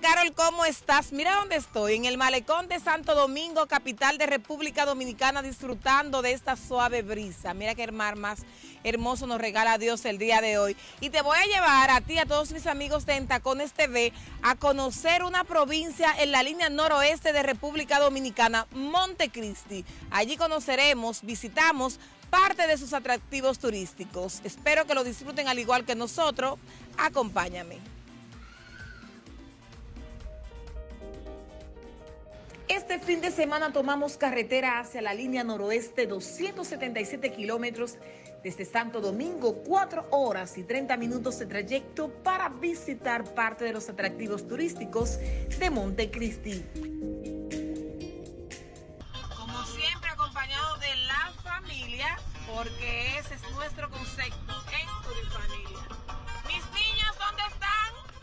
Carol, ¿cómo estás? Mira dónde estoy, en el malecón de Santo Domingo, capital de República Dominicana, disfrutando de esta suave brisa. Mira qué mar más hermoso nos regala Dios el día de hoy. Y te voy a llevar a ti, a todos mis amigos de En Tacones TV, a conocer una provincia en la línea noroeste de República Dominicana, Montecristi. Allí conoceremos, visitamos parte de sus atractivos turísticos. Espero que lo disfruten al igual que nosotros. Acompáñame. Este fin de semana tomamos carretera hacia la línea noroeste, 277 kilómetros desde Santo Domingo, 4 horas y 30 minutos de trayecto para visitar parte de los atractivos turísticos de Montecristi. Como siempre, acompañado de la familia, porque ese es nuestro concepto en Turifamilia. Mis niños, ¿dónde están?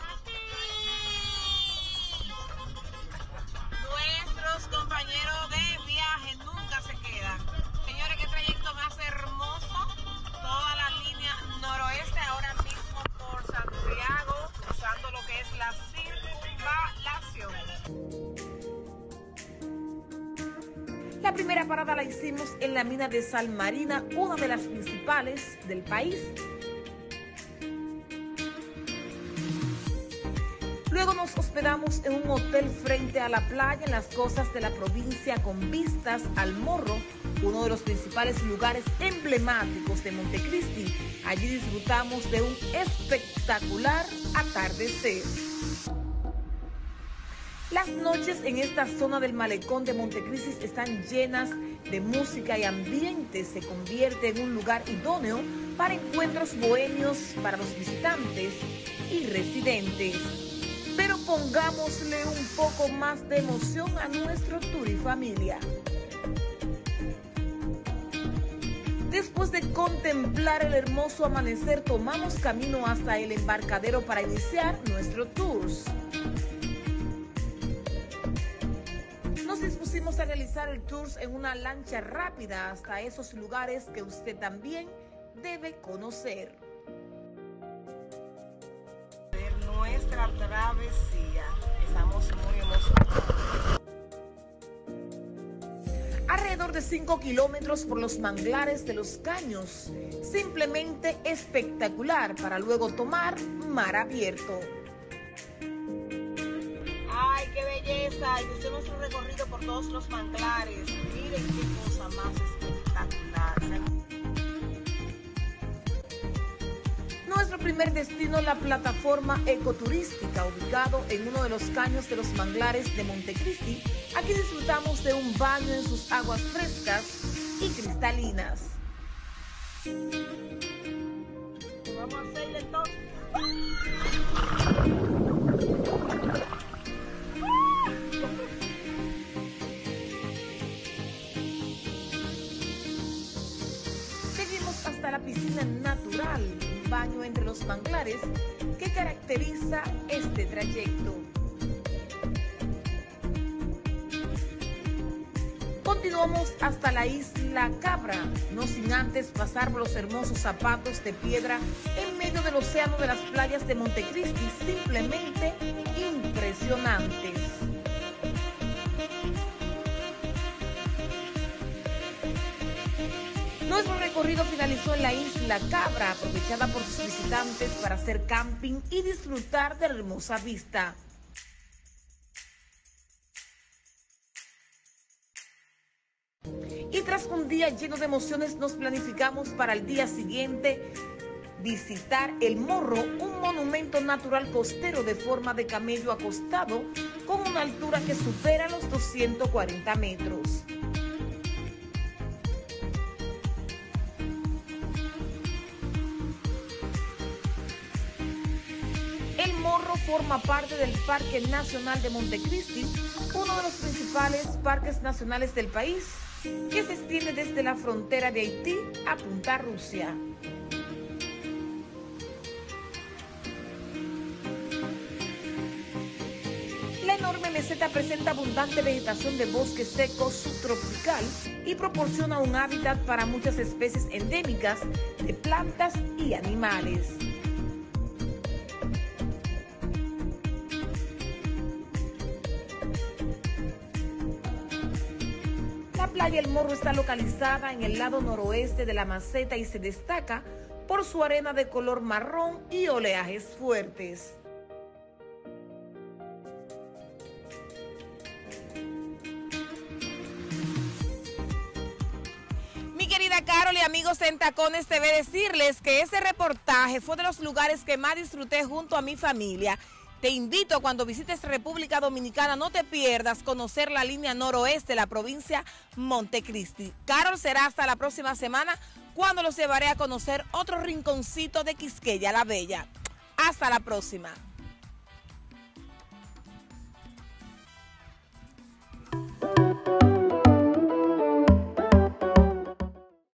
Nuestros compañeros de viaje nunca se quedan. Señores, qué trayecto más hermoso. Toda la línea noroeste, ahora mismo por Santiago, usando lo que es la circunvalación. La primera parada la hicimos en la mina de Sal Marina, una de las principales del país. Luego nos hospedamos en un hotel frente a la playa en las costas de la provincia con vistas al Morro, uno de los principales lugares emblemáticos de Montecristi. Allí disfrutamos de un espectacular atardecer. Las noches en esta zona del malecón de Montecristi están llenas de música y ambiente. Se convierte en un lugar idóneo para encuentros bohemios para los visitantes y residentes. Pero pongámosle un poco más de emoción a nuestro Turifamilia. Después de contemplar el hermoso amanecer, tomamos camino hasta el embarcadero para iniciar nuestro tour. Nos dispusimos a realizar el tour en una lancha rápida hasta esos lugares que usted también debe conocer. Nuestra travesía, estamos muy emocionados. Alrededor de 5 kilómetros por los manglares de los Caños, simplemente espectacular para luego tomar mar abierto. ¡Ay, qué belleza! Hicimos un recorrido por todos los manglares. Miren qué cosa más espectacular. Nuestro primer destino, la plataforma ecoturística, ubicado en uno de los caños de los manglares de Montecristi. Aquí disfrutamos de un baño en sus aguas frescas y cristalinas. Vamos a hacerle todo. Seguimos hasta la piscina natural, baño entre los manglares que caracteriza este trayecto. Continuamos hasta la isla Cabra, no sin antes pasar por los hermosos zapatos de piedra en medio del océano de las playas de Montecristi, simplemente impresionantes. Nuestro recorrido finalizó en la isla Cabra, aprovechada por sus visitantes para hacer camping y disfrutar de la hermosa vista. Y tras un día lleno de emociones, nos planificamos para el día siguiente visitar El Morro, un monumento natural costero de forma de camello acostado con una altura que supera los 240 metros. El Morro forma parte del Parque Nacional de Montecristi, uno de los principales parques nacionales del país, que se extiende desde la frontera de Haití a Punta Rusia. La enorme meseta presenta abundante vegetación de bosque seco subtropical y proporciona un hábitat para muchas especies endémicas de plantas y animales. La playa El Morro está localizada en el lado noroeste de la Meseta y se destaca por su arena de color marrón y oleajes fuertes. Mi querida Carol y amigos en Tacones TV, decirles que ese reportaje fue de los lugares que más disfruté junto a mi familia. Te invito, cuando visites República Dominicana, no te pierdas conocer la línea noroeste de la provincia Montecristi. Carol, será hasta la próxima semana, cuando los llevaré a conocer otro rinconcito de Quisqueya la Bella. Hasta la próxima.